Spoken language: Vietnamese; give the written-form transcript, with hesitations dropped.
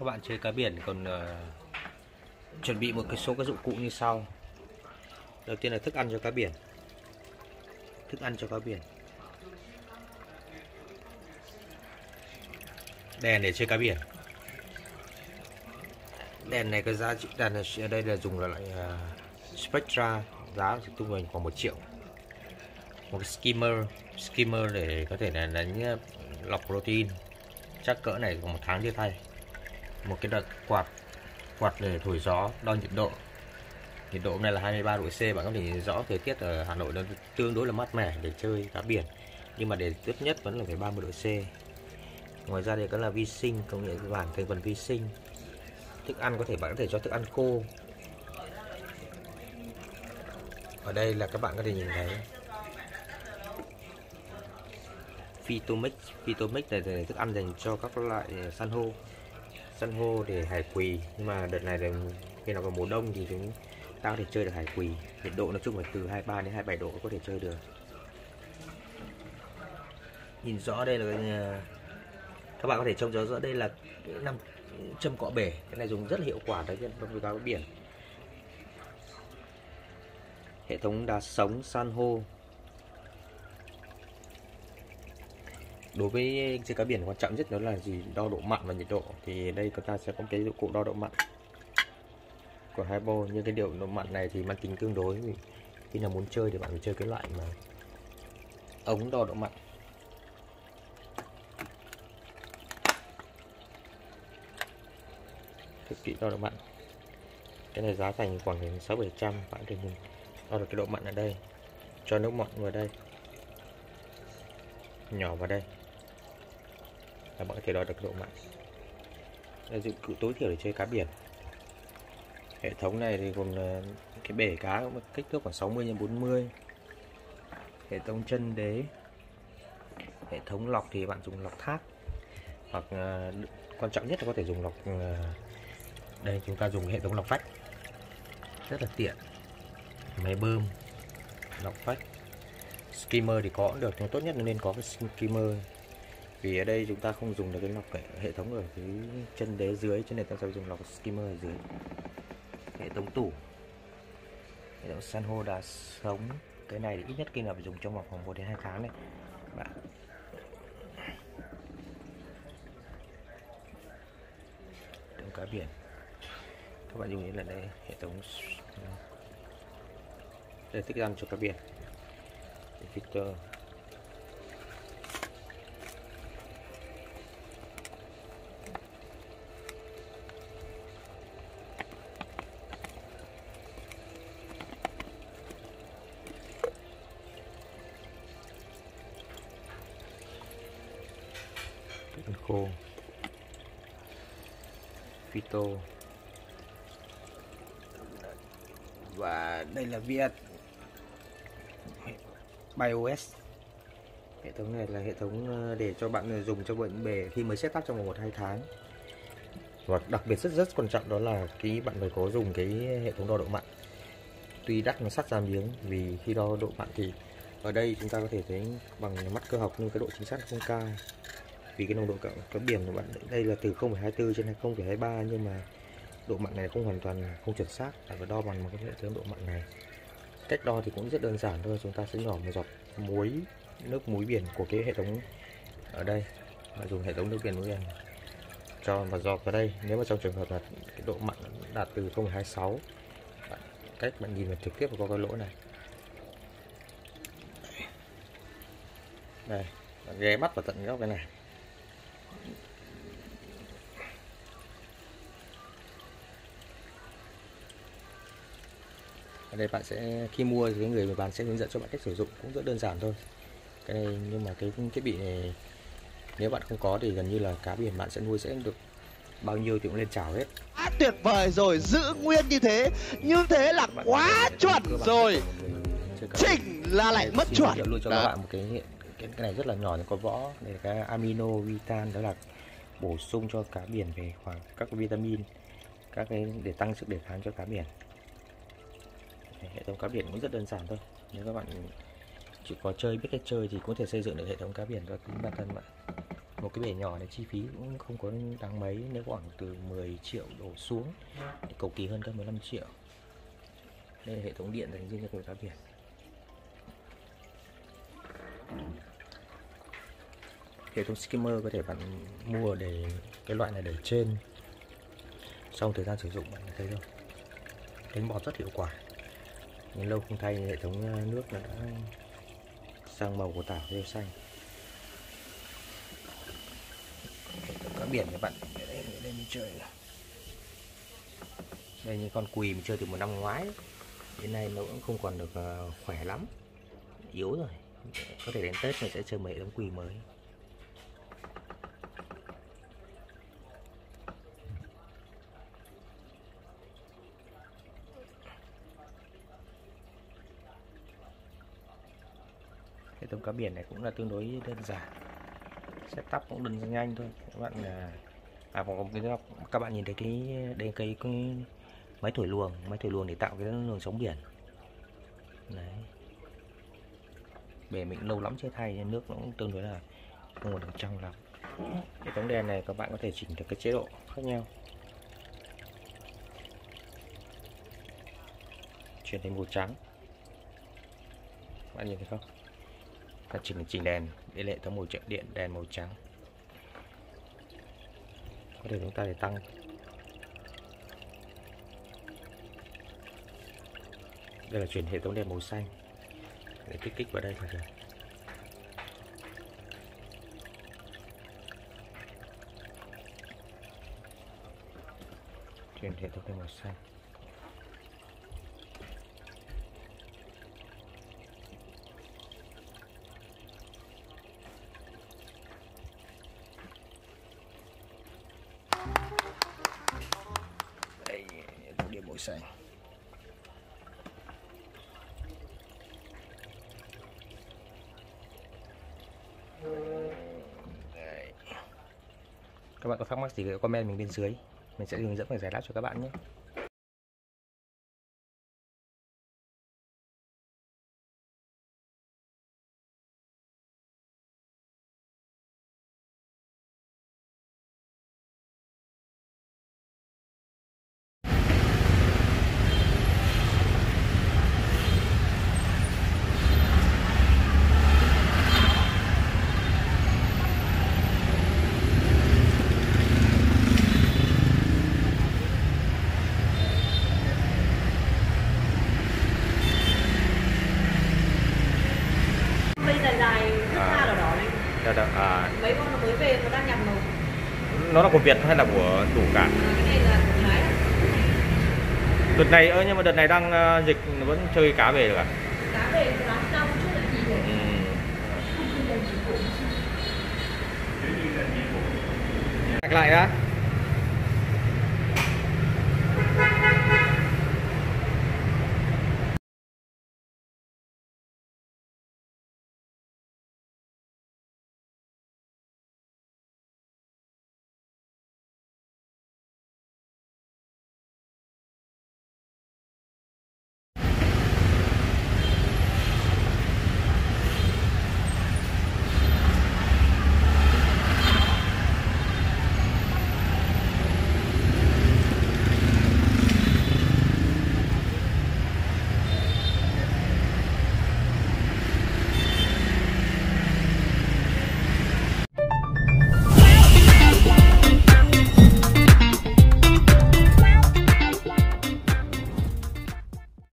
Các bạn chơi cá biển còn chuẩn bị một số các dụng cụ như sau. Đầu tiên là thức ăn cho cá biển. Thức ăn cho cá biển. Đèn để chơi cá biển. Đèn này cái giá trị đèn này ở đây là dùng là loại Spectra, giá trung bình khoảng 1 triệu. Một cái skimmer để có thể là đánh lọc protein, chắc cỡ này còn 1 tháng chưa thay. Một cái đợt quạt để thổi gió, đo nhiệt độ. Nhiệt độ hôm nay là 23 độ C, bạn có thể nhìn rõ thời tiết ở Hà Nội nó tương đối là mát mẻ để chơi cá biển. Nhưng mà để tốt nhất vẫn là phải 30 độ C. Ngoài ra thì có là vi sinh, công nghệ bản thành phần vi sinh. Thức ăn bạn có thể cho thức ăn khô. Ở đây là các bạn có thể nhìn thấy Phytomix này là thức ăn dành cho các loại san hô để hải quỳ. Nhưng mà đợt này là khi nào vào mùa đông thì chúng ta có thể chơi được hải quỳ. Nhiệt độ nói chung là từ 23 đến 27 độ có thể chơi được. Nhìn rõ đây là các bạn có thể trông rõ đây là 5 châm cọ bể. Cái này dùng rất là hiệu quả đấy với cá biển. Hệ thống đá sống san hô. Đối với chơi cá biển quan trọng nhất đó là gì? Đo độ mặn và nhiệt độ. Thì đây chúng ta sẽ có cái dụng cụ đo độ mặn của Hybo. Nhưng cái độ mặn này thì mang tính tương đối. Khi nào muốn chơi thì bạn phải chơi cái loại mà ống đo độ mặn. Thực kỹ đo độ mặn. Cái này giá thành khoảng 600-700. Bạn thì mình đo được cái độ mặn ở đây. Cho nước mặn vào đây, nhỏ vào đây là bạn có thể đo được cái độ mặn. Đây là dụng cụ tối thiểu để chơi cá biển. Hệ thống này thì gồm cái bể cá có kích thước khoảng 60x40. Hệ thống chân đế. Hệ thống lọc thì bạn dùng lọc thác, hoặc quan trọng nhất là có thể dùng lọc đây chúng ta dùng hệ thống lọc vách rất là tiện. Máy bơm, lọc vách. Skimmer thì có được, nhưng tốt nhất nên có cái skimmer. Vì ở đây chúng ta không dùng được cái lọc hệ thống ở cái chân đế dưới, cho nên ta sẽ dùng lọc skimmer ở dưới. Hệ thống tủ, hệ thống san hô đá sống. Cái này thì ít nhất khi nào phải dùng trong vòng khoảng 1 đến 2 tháng này bạn. Hệ thống cá biển các bạn dùng như là đây, hệ thống để thức ăn cho cá biển. Victor. Thức khô. Phyto. Và đây là Viet BIOS. Hệ thống này là hệ thống để cho bạn dùng cho bệnh bể khi mới setup trong vòng 1-2 tháng. Và đặc biệt rất quan trọng đó là bạn phải có dùng cái hệ thống đo độ mặn. Tuy đắt nó sắt ra miếng, vì khi đo độ mặn thì ở đây chúng ta có thể thấy bằng mắt cơ học nhưng cái độ chính xác không cao. Vì cái nồng độ cá biển của bạn đây là từ 0,24 trên 0,23, nhưng mà độ mặn này không hoàn toàn không chuẩn xác. Bạn phải đo bằng một cái hệ thống độ mặn này. Cách đo thì cũng rất đơn giản thôi, chúng ta sẽ nhỏ một giọt nước muối biển của cái hệ thống ở đây, và dùng hệ thống nước biển muối biển cho và giọt vào đây. Nếu mà trong trường hợp là cái độ mặn đạt từ 0,26, cách bạn nhìn vào trực tiếp vào cái lỗ này. Đây, bạn ghé mắt vào tận góc cái này. Ở đây bạn sẽ khi mua thì người bán sẽ hướng dẫn cho bạn cách sử dụng, cũng rất đơn giản thôi. Cái này, nhưng mà cái thiết bị này nếu bạn không có thì gần như là cá biển bạn sẽ nuôi sẽ được bao nhiêu thì cũng lên chảo hết. Tuyệt vời rồi, giữ nguyên như thế là quá chuẩn rồi. Chỉnh là lại mất chuẩn. Luôn cho các bạn một cái này rất là nhỏ nhưng có võ để cái amino vitan, đó là bổ sung cho cá biển về khoảng các vitamin, các cái để tăng sức đề kháng cho cá biển. Hệ thống cá biển cũng rất đơn giản thôi. Nếu các bạn chỉ có biết cách chơi thì cũng có thể xây dựng được hệ thống cá biển cho chính bản thân bạn. Một cái bể nhỏ này chi phí cũng không có đáng mấy, nếu khoảng từ 10 triệu đổ xuống, cầu kỳ hơn cả 15 triệu. Đây là hệ thống điện dành riêng cho người cá biển. Hệ thống skimmer có thể bạn mua để cái loại này để trên, sau thời gian sử dụng bạn thấy không, đánh bọt rất hiệu quả, nhưng lâu không thay hệ thống nước đã sang màu của tảo rêu xanh. Cá biển các bạn để lên chơi. Đây như con quỳ mình chơi từ một năm ngoái đến nay nó cũng không còn được khỏe lắm, yếu rồi. Có thể đến Tết mình sẽ chơi một hệ thống quỳ mới. Hệ thống cá biển này cũng là tương đối đơn giản, setup cũng đơn giản nhanh thôi các bạn. Các bạn nhìn thấy cái máy thổi luồng để tạo cái luồng sóng biển. Đấy. Bể mình lâu lắm chưa thay nên nước nó cũng tương đối là không còn được trong lắm. Hệ thống đèn này các bạn có thể chỉnh được cái chế độ khác nhau, chuyển thành màu trắng. Các bạn nhìn thấy không? Ta chỉnh đèn, đây là hệ thống màu điện đèn màu trắng. Có thể chúng ta để tăng. Đây là chuyển hệ thống đèn màu xanh để kích vào đây là được. Chuyển hệ thống đèn màu xanh. Đây, hệ thống đèn màu xanh. Đấy. Các bạn có thắc mắc gì thì comment mình bên dưới, mình sẽ hướng dẫn và giải đáp cho các bạn nhé. Mấy con nó mới về nó đang nhặt màu. Nó là của Việt hay là của đủ cả? Cái này là của Thái. Đợt này nhưng mà đợt này đang dịch vẫn chơi cá về được à? Cá về thì bán rau chút là gì rồi. Lại á.